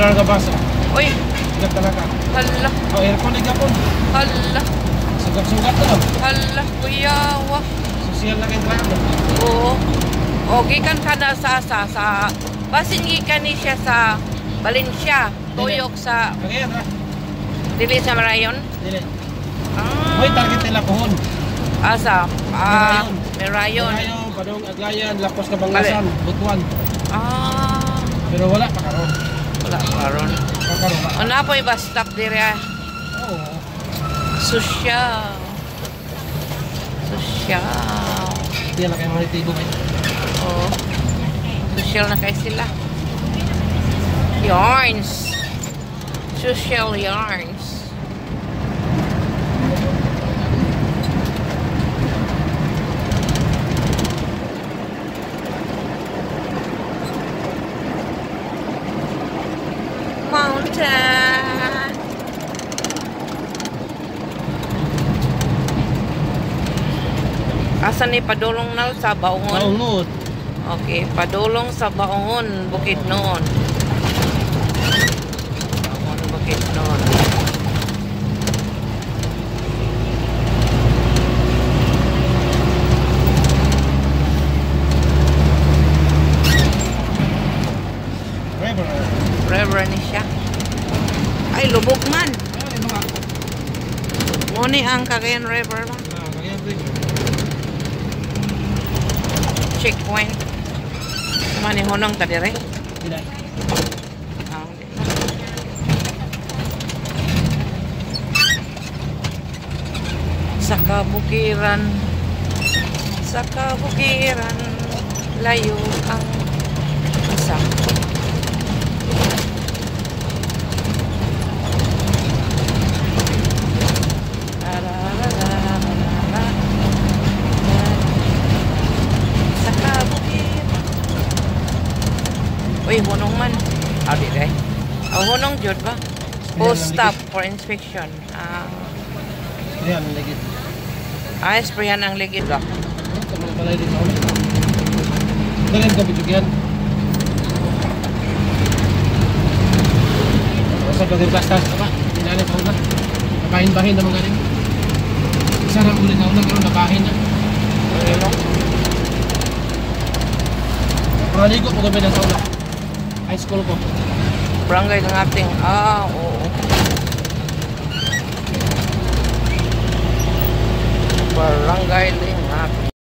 Solar ka basa. Uy, Sugat talaga. hala, O, aircon ay gapon. hala, Sugat-sugat na lang. hala, kuya, wah. Social na kayo driver. Oo. O, gikan ka na sa basin gikan ni siya sa Valencia. Tuyok sa, Kaya na. dili sa Marayon. Dili. Ah, May target nila pohon. asa, Marayon. Merayon, Padong, Aglayan, Lapos na Banglasan, Butuan. Ah, Pero wala pa karon. wala karon. Pagkaroon na. Ano po iba stop dire? Oo. Sosyal. Sosyal. Hindi na kayo manitibo kayo. Oo. Sosyal na kayo sila. Yarns. Social yarns. Mountain. Asa ni padulong na sa Baungon? Maungot. Okay, padulong sa Baungon, Bukidnon. Baungon, Bukidnon. Driver. Forever ni siya. Ay, lubog man. Ay, mga. Muni ang Cagayan River ba? Kaya driver. Checkpoint. Mani hunong ta dire. Hindi. Ah, di na. Sa kabukiran. Sa kabukiran. Layo ang isa. Sa kabukiran. Uy, hunong man. Ah, di rin. Oh, hunong jud ba? Post stop for inspection. Yan, legit. Sprayan ang ligid ba? Ito mga balay din ako. Ganyan ka bitugyan. Sa pagkakastas pa, pinali pa una. Nabahin-bahin na mga rin. Isa na ulit na una, pero nabahin na. Ano? Paraligo po kami na sa una. High school po. Barangay ng ating, oo. Barangay ng